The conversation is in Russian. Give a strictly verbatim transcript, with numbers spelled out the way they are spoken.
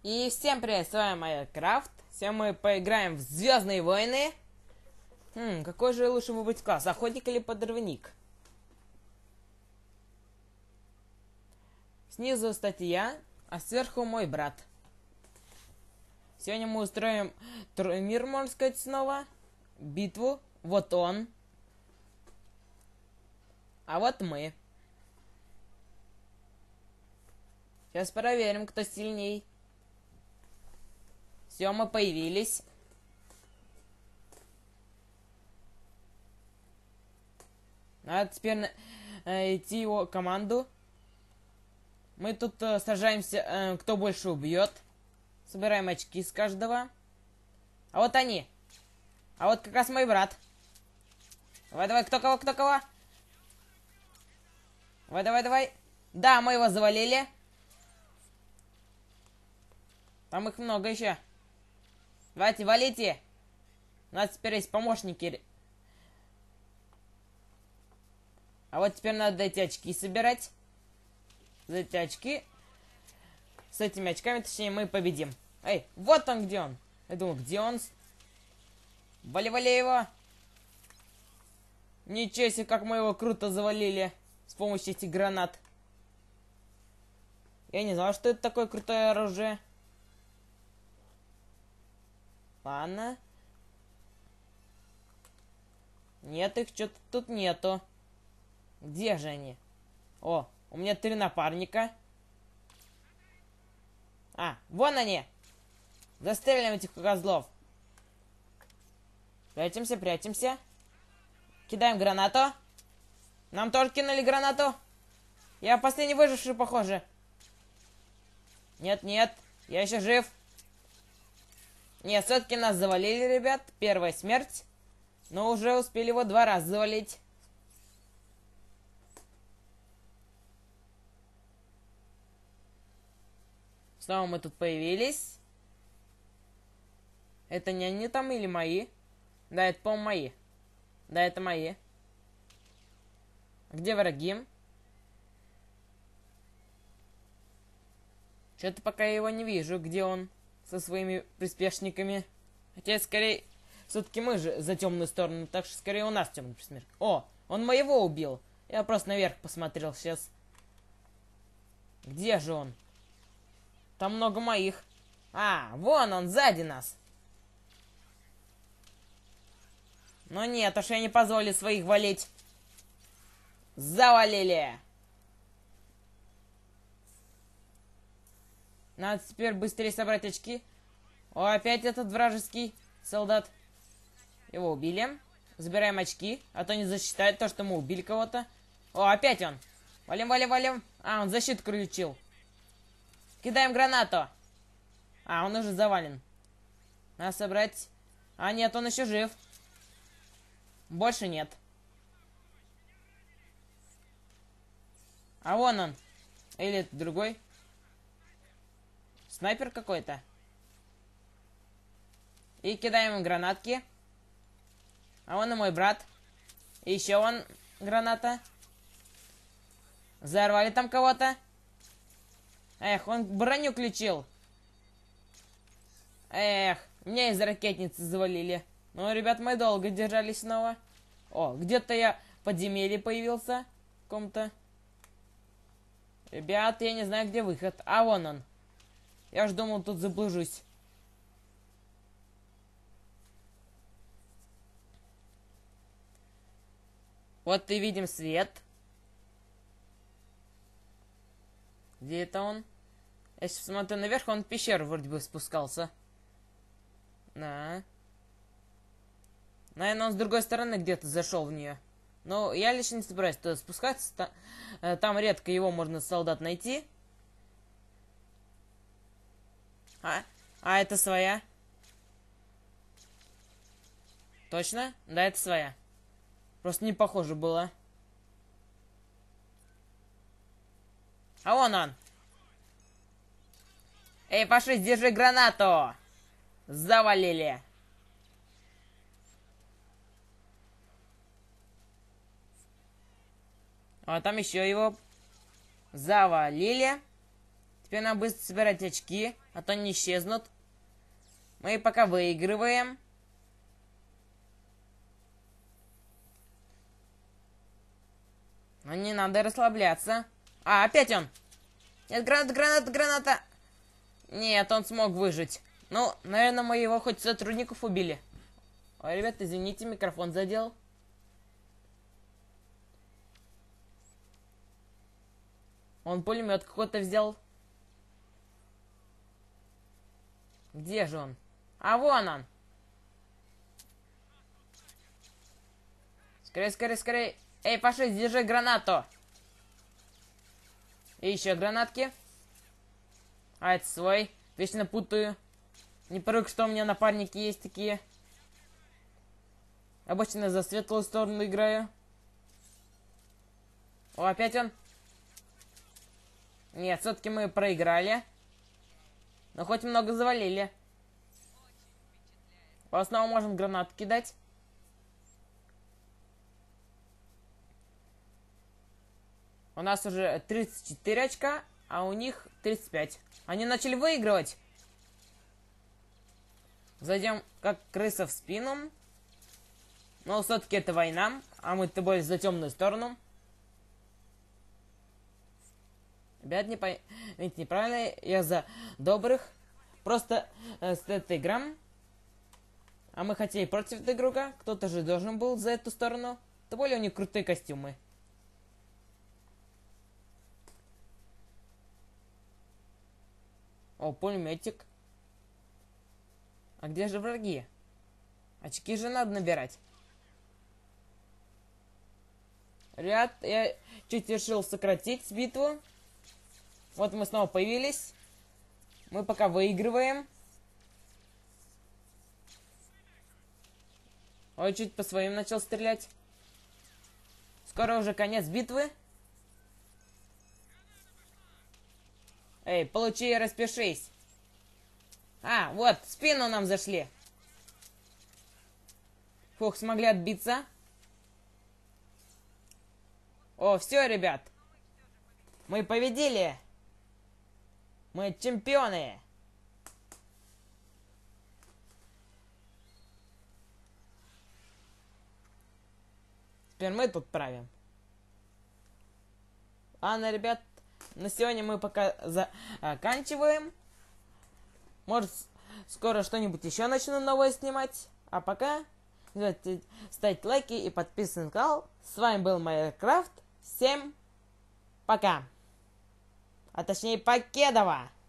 И всем привет, с вами Майнкрафт. Сегодня мы поиграем в Звездные войны. Хм, какой же лучше выбрать класс, охотник или подрывник? Снизу статья, а сверху мой брат. Сегодня мы устроим турнир, можно сказать, снова. Битву. Вот он. А вот мы. Сейчас проверим, кто сильней. Все, мы появились. Надо теперь э, идти его команду. Мы тут э, сражаемся, э, кто больше убьет. Собираем очки с каждого. А вот они. А вот как раз мой брат. Давай, давай, кто кого, кто кого. Давай, давай, давай. Да, мы его завалили. Там их много еще. Давайте, валите. У нас теперь есть помощники. А вот теперь надо эти очки собирать. За эти очки. С этими очками, точнее, мы победим. Эй, вот он, где он. Я думал, где он? Вали-вали его. Ничего себе, как мы его круто завалили. С помощью этих гранат. Я не знал, что это такое крутое оружие. Ладно. Нет, их что-то тут нету. Где же они? О, у меня три напарника. А, вон они. Застрелим этих козлов. Прячемся, прячемся. Кидаем гранату. Нам тоже кинули гранату. Я последний выживший, похоже. Нет, нет, я еще жив. Нет, все-таки нас завалили, ребят. Первая смерть. Но уже успели его два раза завалить. Снова мы тут появились. Это не они там или мои? Да, это, по-моему, мои. Да, это мои. Где враги? Что-то пока я его не вижу, где он со своими приспешниками. Хотя, скорее, все-таки мы же за темную сторону, так что, скорее, у нас темный приспешник. О, он моего убил. Я просто наверх посмотрел сейчас. Где же он? Там много моих. А, вон он, сзади нас. Но нет, уж я не позволю своих валить. Завалили. Надо теперь быстрее собрать очки. О, опять этот вражеский солдат. Его убили. Забираем очки, а то не засчитает то, что мы убили кого-то. О, опять он. Валим, валим, валим. А, он защиту включил. Кидаем гранату. А, он уже завален. Надо собрать. А, нет, он еще жив. Больше нет. А вон он. Или это другой. Снайпер какой-то. И кидаем им гранатки. А вон и мой брат. И еще вон граната. Взорвали там кого-то. Эх, он броню включил. Эх, меня из ракетницы завалили. Ну, ребят, мы долго держались снова. О, где-то я в подземелье появился. В каком-то. Ребят, я не знаю, где выход. А, вон он. Я ж думал, тут заблужусь. Вот и видим свет. Где это он? Я сейчас смотрю наверх, он в пещеру вроде бы спускался. Да. Наверное, он с другой стороны где-то зашел в нее. Но я лично не собираюсь туда спускаться. Там редко его можно солдат найти. А, а это своя? Точно? Да, это своя. Просто не похоже было. А вон он. Эй, фашист, держи гранату. Завалили. А там еще его завалили. Теперь нам быстро собирать очки, а то они исчезнут. Мы пока выигрываем. Но не надо расслабляться. А, опять он! Нет, граната, граната, граната! Нет, он смог выжить. Ну, наверное, мы его хоть сотрудников убили. Ой, ребят, извините, микрофон задел. Он пулемет какой-то взял. Где же он? А вон он! Скорее, скорее, скорее! Эй, фашист, держи гранату! И еще гранатки. А, это свой. Вечно путаю. Не привык, что у меня напарники есть такие. Обычно за светлую сторону играю. О, опять он. Нет, все-таки мы проиграли. Но хоть много завалили. В основном можем гранат кидать. У нас уже тридцать четыре очка, а у них тридцать пять. Они начали выигрывать. Зайдем как крыса в спину. Но все-таки это война, а мы-то более за темную сторону. Ребят, не поймите неправильно, я за добрых. Просто э, с этой играм. А мы хотели против друг друга. Кто-то же должен был за эту сторону. Тем более у них крутые костюмы. О, пулеметик. А где же враги? Очки же надо набирать. Ребят, я чуть решил сократить битву. Вот мы снова появились. Мы пока выигрываем. Ой, чуть по своим начал стрелять. Скоро уже конец битвы. Эй, получи и распишись. А, вот, в спину нам зашли. Фух, смогли отбиться. О, все, ребят. Мы победили. Мы чемпионы. Теперь мы тут правим. Ладно, ребят, на сегодня мы пока заканчиваем. Может, скоро что-нибудь еще начну новое снимать. А пока не забывайте ставить лайки и подписываться на канал. С вами был Майнкрафт. Всем пока. А точнее, Покедова.